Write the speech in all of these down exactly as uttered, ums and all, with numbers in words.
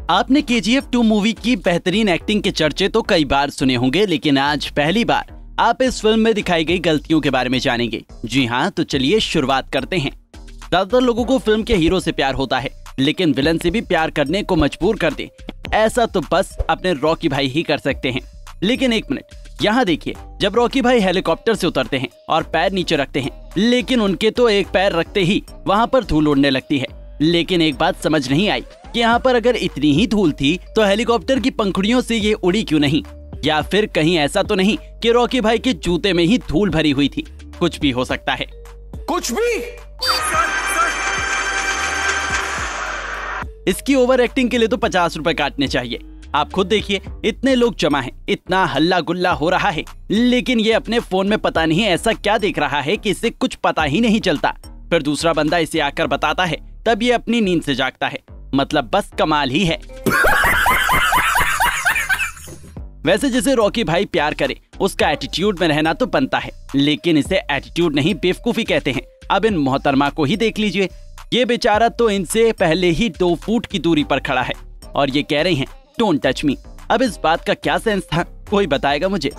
आपने के जी F two movie की बेहतरीन एक्टिंग के चर्चे तो कई बार सुने होंगे, लेकिन आज पहली बार आप इस फिल्म में दिखाई गई गलतियों के बारे में जानेंगे। जी हाँ, तो चलिए शुरुआत करते हैं। ज्यादातर लोगों को फिल्म के हीरो से प्यार होता है, लेकिन विलन से भी प्यार करने को मजबूर कर दे, ऐसा तो बस अपने रॉकी भाई ही कर सकते हैं। लेकिन एक मिनट, यहाँ देखिए, जब रॉकी भाई हेलीकॉप्टर से उतरते हैं और पैर नीचे रखते हैं, लेकिन उनके तो एक पैर रखते ही वहाँ पर धूल उड़ने लगती है। लेकिन एक बात समझ नहीं आई कि यहाँ पर अगर इतनी ही धूल थी तो हेलीकॉप्टर की पंखुड़ियों से ये उड़ी क्यों नहीं? या फिर कहीं ऐसा तो नहीं कि रॉकी भाई के जूते में ही धूल भरी हुई थी? कुछ भी हो सकता है, कुछ भी। इसकी ओवर एक्टिंग के लिए तो पचास रुपए काटने चाहिए। आप खुद देखिए, इतने लोग जमा हैं, इतना हल्ला गुल्ला हो रहा है, लेकिन ये अपने फोन में पता नहीं ऐसा क्या देख रहा है कि इसे कुछ पता ही नहीं चलता। फिर दूसरा बंदा इसे आकर बताता है, तब ये अपनी नींद से जागता है। मतलब बस कमाल ही है। वैसे जिसे रॉकी भाई प्यार करे उसका एटीट्यूड में रहना तो बनता है, लेकिन इसे एटीट्यूड नहीं बेवकूफी कहते हैं। अब इन मोहतरमा को ही देख लीजिए, ये बेचारा तो इनसे पहले ही दो फुट की दूरी पर खड़ा है और ये कह रही हैं डोंट टच मी। अब इस बात का क्या सेंस था, कोई बताएगा मुझे?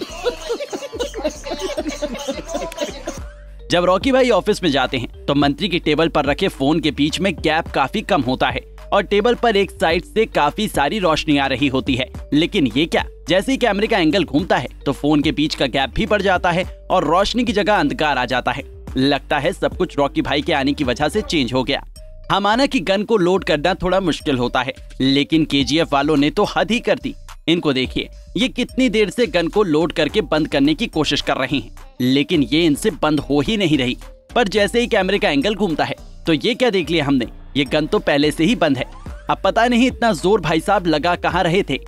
जब रॉकी भाई ऑफिस में जाते हैं तो मंत्री की टेबल पर रखे फोन के बीच में गैप काफी कम होता है और टेबल पर एक साइड से काफी सारी रोशनी आ रही होती है। लेकिन ये क्या, जैसे ही कैमरे का एंगल घूमता है तो फोन के बीच का गैप भी बढ़ जाता है और रोशनी की जगह अंधकार आ जाता है। लगता है सब कुछ रॉकी भाई के आने की वजह से चेंज हो गया। हम माना कि गन को लोड करना थोड़ा मुश्किल होता है, लेकिन के जी एफ वालों ने तो हद ही कर दी। इनको देखिए, ये कितनी देर से गन को लोड करके बंद करने की कोशिश कर रहे हैं, लेकिन ये इनसे बंद हो ही नहीं रही। पर जैसे ही कैमरे का एंगल घूमता है तो ये क्या देख लिया हमने, ये गन तो पहले से ही बंद है। अब पता नहीं इतना जोर भाई साहब लगा कहाँ रहे थे।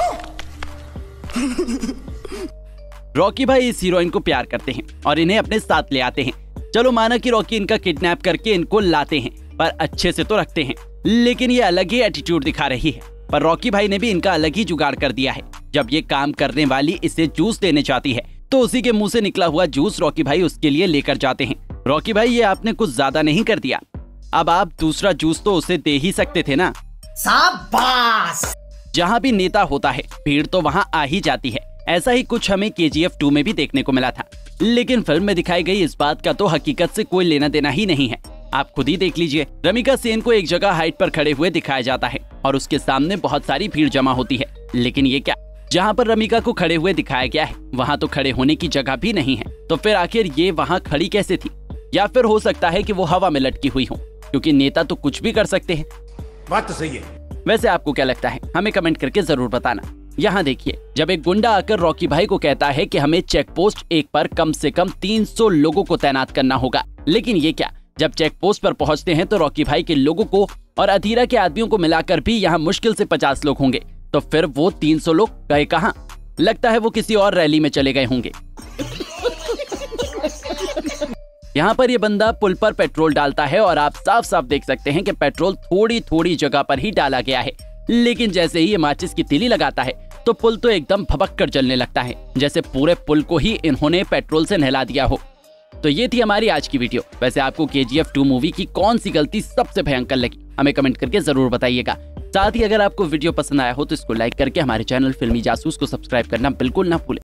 रॉकी भाई इस हीरोइन को प्यार करते हैं और इन्हें अपने साथ ले आते हैं। चलो माना कि रॉकी इनका किडनैप करके इनको लाते हैं, पर अच्छे से तो रखते हैं, लेकिन ये अलग ही एटीट्यूड दिखा रही है। पर रॉकी भाई ने भी इनका अलग ही जुगाड़ कर दिया है। जब ये काम करने वाली इसे जूस देने चाहती है तो उसी के मुंह से निकला हुआ जूस रॉकी भाई उसके लिए लेकर जाते हैं। रॉकी भाई, ये आपने कुछ ज्यादा नहीं कर दिया, अब आप दूसरा जूस तो उसे दे ही सकते थे ना। शाबाश। जहाँ भी नेता होता है भीड़ तो वहाँ आ ही जाती है। ऐसा ही कुछ हमें के जी एफ टू में भी देखने को मिला था, लेकिन फिल्म में दिखाई गई इस बात का तो हकीकत से कोई लेना देना ही नहीं है। आप खुद ही देख लीजिए, रमिका सेन को एक जगह हाइट पर खड़े हुए दिखाया जाता है और उसके सामने बहुत सारी भीड़ जमा होती है। लेकिन ये क्या, जहाँ पर रमिका को खड़े हुए दिखाया गया है वहाँ तो खड़े होने की जगह भी नहीं है, तो फिर आखिर ये वहाँ खड़ी कैसे थी? या फिर हो सकता है कि वो हवा में लटकी हुई हो, क्योंकि नेता तो कुछ भी कर सकते हैं। बात तो सही है। वैसे आपको क्या लगता है, हमें कमेंट करके जरूर बताना। यहाँ देखिए, जब एक गुंडा आकर रॉकी भाई को कहता है कि हमें चेक पोस्ट एक पर कम से कम तीन सौ लोगों को तैनात करना होगा, लेकिन ये क्या, जब चेक पोस्ट पर पहुंचते हैं तो रॉकी भाई के लोगों को और अधीरा के आदमियों को मिलाकर भी यहाँ मुश्किल से पचास लोग होंगे, तो फिर वो तीन सौ लोग गए कहाँ? लगता है वो किसी और रैली में चले गए होंगे। यहाँ पर ये बंदा पुल पर पेट्रोल डालता है और आप साफ साफ देख सकते हैं कि पेट्रोल थोड़ी थोड़ी जगह पर ही डाला गया है, लेकिन जैसे ही ये माचिस की तीली लगाता है तो पुल तो एकदम भभक कर जलने लगता है, जैसे पूरे पुल को ही इन्होंने पेट्रोल से नहला दिया हो। तो ये थी हमारी आज की वीडियो। वैसे आपको के जी एफ टू मूवी की कौन सी गलती सबसे भयंकर लगी, हमें कमेंट करके जरूर बताइएगा। साथ ही अगर आपको वीडियो पसंद आया हो तो इसको लाइक करके हमारे चैनल फिल्मी जासूस को सब्सक्राइब करना बिल्कुल ना भूलें।